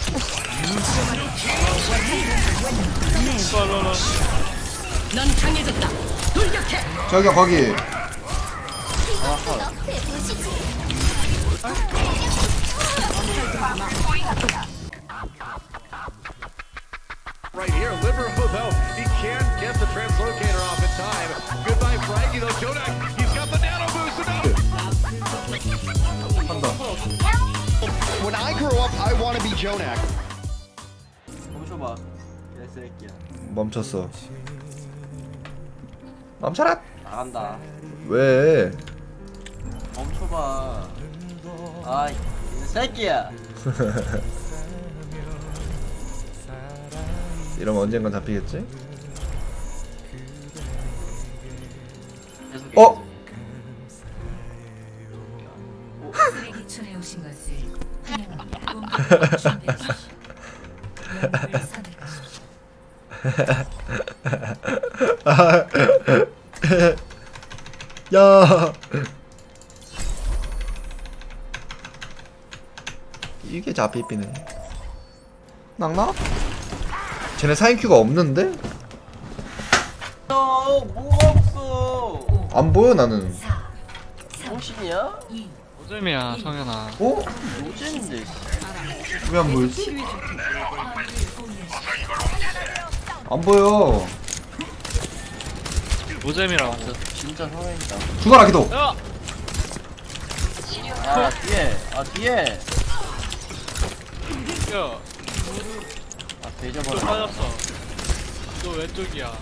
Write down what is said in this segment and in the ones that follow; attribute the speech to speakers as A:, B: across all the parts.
A: 넌 강해졌다. 돌격해.
B: 저기야 거기.
C: Right here, Liverpool though, he can't get the translocator off in time. Goodbye, Frankie though. Jonak, he's got the nano boost enough. When I grow up, I want to be Jonak.
D: 멈춰봐 개새끼야.
B: 멈췄어. 멈춰라.
D: 나간다.
B: 왜?
D: 멈춰봐. 아이 새끼야.
B: 이러면 언젠간 잡히겠지?
D: 계속
B: 어?
A: 쓰레기촌에 오신 것을 환영합니다. 준비하십시오. 영웅을 선택하십시오.
B: 야. 이게 잡히비네. 낙나? 쟤네 사인큐가 없는데?
D: 뭐가 없어.
B: 안 보여 나는.
D: 정신이야?
E: 노잼이야 성현아.
B: 어?
D: 노잼인데.
B: 왜 안 보이지? 안 보여.
E: 노잼이라고.
D: 진짜 성형이다.
B: 죽어라 기도.
E: 야!
D: 아 뒤에. 아 뒤에.
E: 야!
D: 아
E: 또
D: 돼져버려.
E: 빠졌어. 또 왼쪽이야.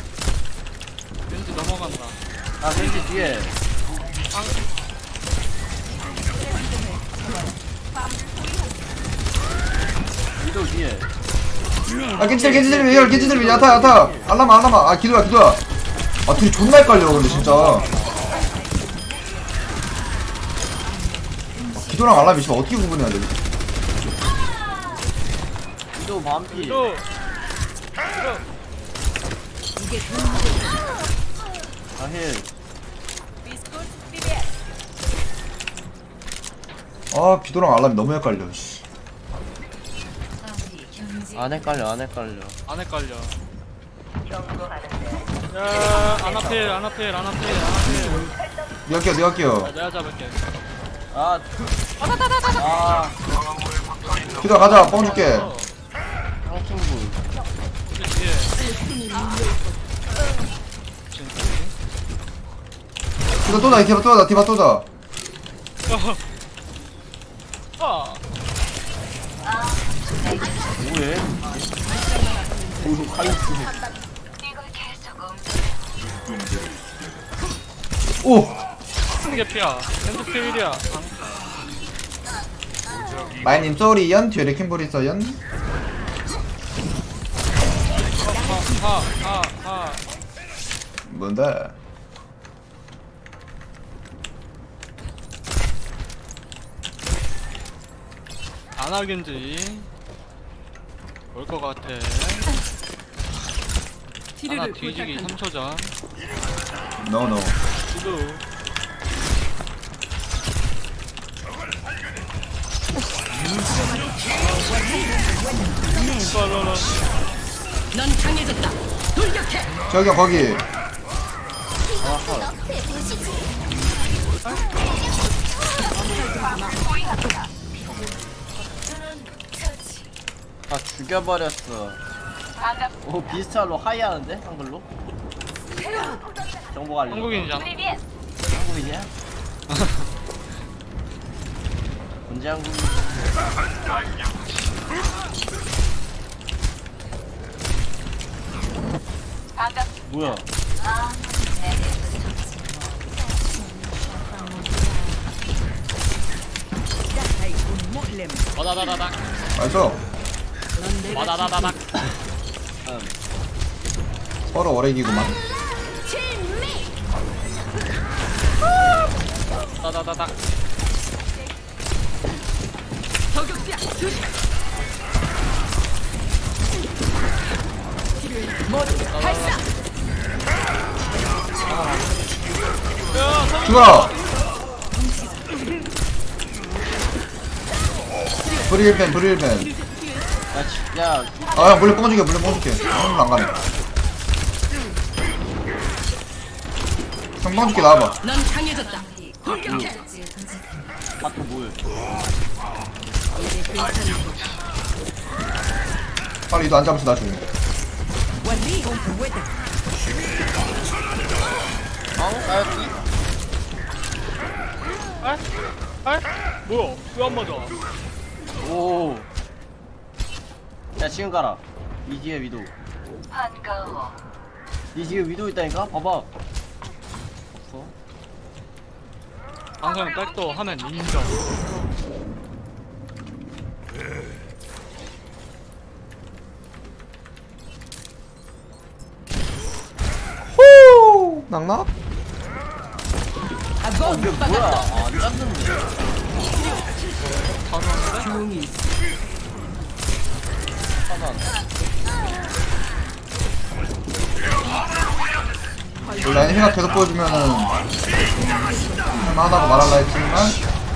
E: 왠지 넘어간다.
D: 아 왠지 뒤에. 위도 뒤에.
B: 아 겐지들 야타 알라마 아 기도야 아 둘이 존나 헷갈려 근데 진짜. 기도랑 알람이 지금 어떻게 구분해야 돼?
D: 위도 반피.
E: 또!
D: 아 힐.
B: 아 기도랑 알람이 너무 헷갈려. 씨.
D: 안 헷갈려 안 헷갈려.
E: 안 헷갈려. 야, 아나필.
B: 네가 할게요.
E: 내가 잡을게.
D: 아. 아.
B: 기도 가자 뻥 줄게.
D: 형친구.
E: 우리 뒤에. 지금까지.
B: 기도 또다 디바 또다.
E: 아!
D: 뭐해? 카이스.
B: 오.
E: 이게 피야. 핸드필이야.
B: 마이님 쏘리 연 뒤에 레킹볼 있어 연. 뭔데?
E: 안 하긴지. 올 것 같아. 하나 뒤지기 3초 전.
B: 노.
E: 기도.
A: 넌 강해졌다. 돌격해.
B: 저기야 거기.
D: 아 죽여버렸어. 오 비스탈로 하이하는데 한글로? 정보 관리.
E: 한국인이잖아.
D: 한국인이야? 언제 한국? 뭐야?
E: 와다다다닥.
B: 알죠?
E: 와다다다닥.
B: 서로 오래기구만.
E: 와다다다닥.
A: 저격수야. 조심. 발사.
B: 죽어라. 브릴벤
D: 야,
B: 아 형, 물려 뽕줄게 물려 뽕줄게. 형 안 가네. 형 뽕줄게 나와봐.
A: 넌 강해졌다. 돌격해.
D: 바토 뭘?
B: 빨리 이도 안 잡으시 나중에.
A: 원리 웨드.
D: 나였지?
E: 에? 뭐야? 왜 안 맞아?
D: 오. 야, 지금 가라. 이 뒤에 위도.
A: 반가워.
D: 이 뒤에 위도 있다니까? 봐봐. 없어.
E: 항상 백도 하면 인정.
B: 후 낙낙.
D: 이게 뭐야? 아, 안 잡는데.
E: 다 나왔는데?
A: 조용히.
B: 라인 생각 계속 보여주면은 할만하다고 말할라 했지만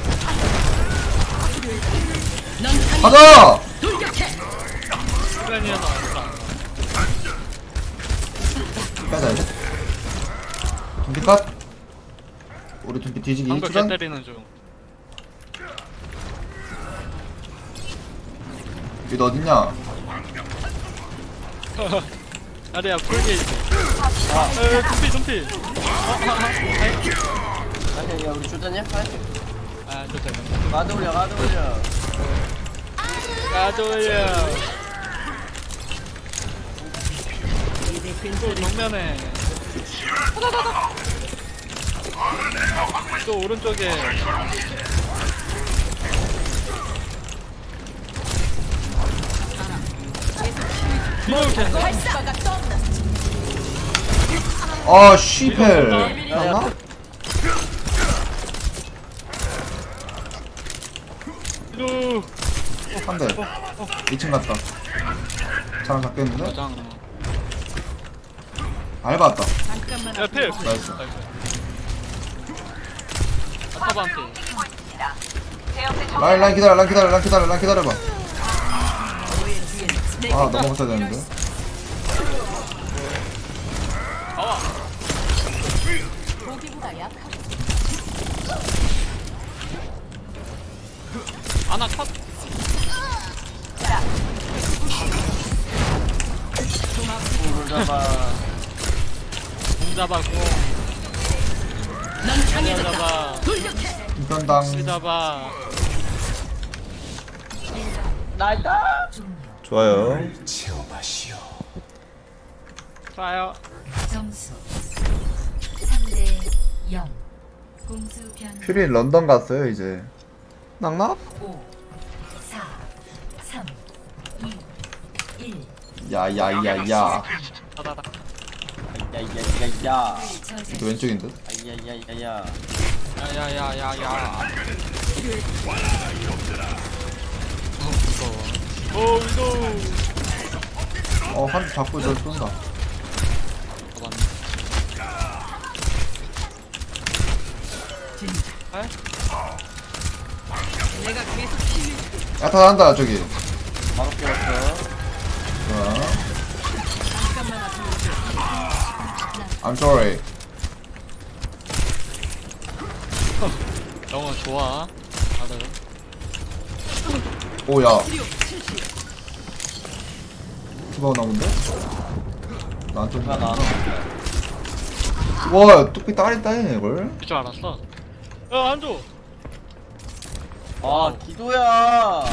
A: 넌 강해.
B: 가자!
A: 돌격해.
E: 시간이 하나 없다.
B: 빼자 이제 둠피 컷. 우리 둠피 뒤지기
E: 방금 개
B: 1초전.
E: 때리는 중.
B: 이도 어딨냐?
E: 아래야 콜게이지. 둠피.
D: 아니, 야, 우리 조졌냐?
E: 아 좋다.
D: 가드 올려, 가드 올려.
E: 가져야. 또 정면에. 또 오른쪽에. 이렇게.
A: 발사가 떴다.
B: 아 쉬펠 낙낙?
E: 이거.
B: 한대 2층 갔다. 차랑 잡겠는데?
E: 가장.
B: 밟았다.
A: 잠깐만.
E: 야 필.
B: 나이스.
E: 아타반테.
B: 라인 기다려봐. 아 넘어갔어야 되는데.
E: 나와.
A: 보기보다 약한.
E: 아나 컷.
D: 공을 잡아.
E: 공 잡아 공.
A: 넌 강해졌다.
E: 잡아.
A: 돌격해.
B: 인편당
E: 공 잡아.
D: 나이다!
B: 좋아요.
E: 좋아요.
A: 점수 3대 0. 공수 변.
B: 퓨리 런던 갔어요 이제. 낙낙?
A: 5 4 3 2 1.
B: 야야야야.
E: 다다다.
D: 야야야야야.
B: 또 왼쪽인 듯?
D: 야야야야야.
E: 야야야야야. 무서워. 오 위도.
B: 한 대 잡고 저 쏜다.
E: 잡았네. 에?
A: 내가 계속 키울.
B: 야타 한다 저기.
D: 바로 깨웠어.
B: 좋아.
A: 잠깐만 앞으로.
B: I'm sorry.
E: 영어 좋아. 다들.
B: 오야. 디바가 나온데? 나한테
D: 누가 나?
B: 와 뚝배 딸이 따이네 이걸.
E: 줄 알았어. 야 안줘.
D: 아, 기도야.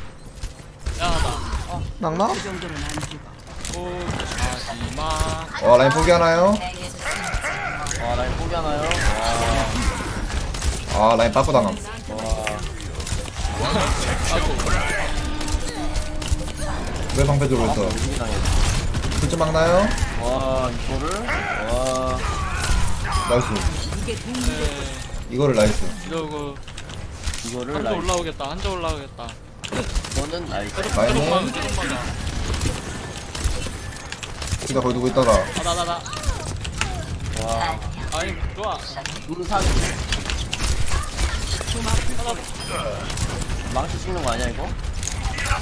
E: 야나.
B: 낙낙?
A: 그 정도는 안 죽어.
E: 오 하지마.
B: 라인 포기하나요?
D: 와, 라인 포기하나요?
B: 라인 빠꾸 당함.
E: 아이고.
B: 왜 방패 들고 있어?
D: 무슨 당해?
B: 글자 막나요?
D: 와, 이거를? 와.
B: 나이스.
A: 이게 동.
E: 네.
B: 이거를 나이스.
E: 이러고
D: 이거를
E: 한조
D: 라인.
E: 올라오겠다. 한조 올라오겠다.
D: 이거는 나이스.
B: 라인은
E: 계속 맞아.
B: 키가 거기 두고 있다가
E: 나나나.
D: 와.
E: 아니 좋아.
D: 눈사기. 망치 찍는 거 아니야, 이거?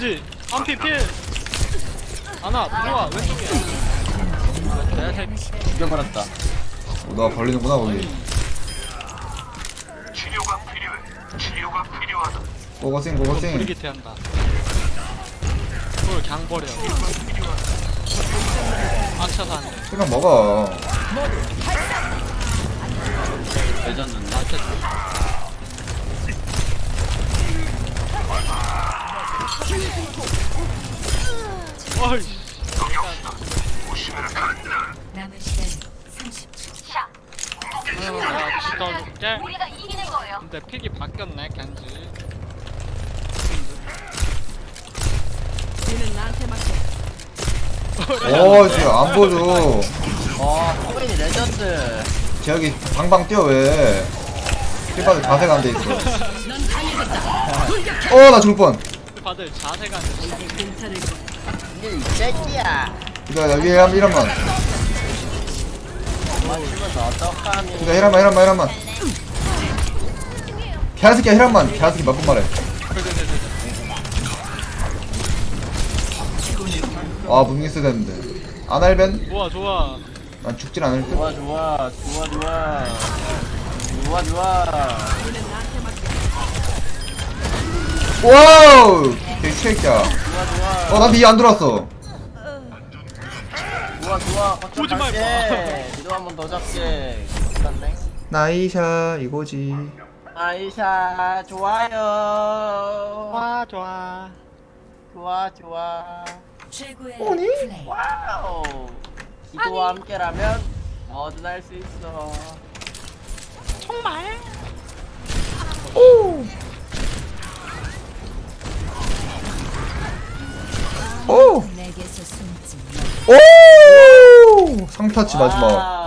E: 겐지 한피 필 아나 들어와 왼쪽에 개새끼
D: 죽여버렸다.
B: 너 걸리는구나 거기. 고고싱 고고싱.
E: 브리기트 한다 그걸 그냥 버려 맞춰서 안돼
B: 시간 먹어.
D: 레전드인데.
E: 어이씨
A: 남은 시간 30초.
E: 내가 지켜줄게
F: 우리가 이기는 거예요.
E: 근데 픽이 바뀌었네 겐지
A: 얘는 나한테 맡겨.
B: 지금 안 보여줘.
D: 와 코베니 레전드.
B: 저기 방방 뛰어 왜? 힐받을 자세가 안 돼 있어. 나 죽을 뻔.
E: 다들 자세가 안 돼.
A: 괜찮을 거야.
D: 이게 이 새끼야.
B: 기다려 나 위에 한 힐한만.
D: 맞추면서 어떡하니.
B: 기다려 힐한만. 개새끼야 힐한만. 개새끼 몇 번 말해. 무빙 있어야 되는데. 아날벤?
E: 좋아
B: 난 죽진 않을 듯.
D: 좋아.
B: 와우! 개새끼야.
D: 좋아.
B: 나한테 이 안 들어왔어.
D: 좋아.
E: 오지 말고.
D: 이도 한번 더 잡게. 끝났네.
B: 나이샤 이거지.
D: 아이샤 좋아요. 좋아.
A: 최고의
B: 오니?
A: 플레이.
D: 와우. 기도와 함께라면 뭐든 할 수 있어.
B: 오!
A: 내게서 숨지
B: 오! 상타치 마지막.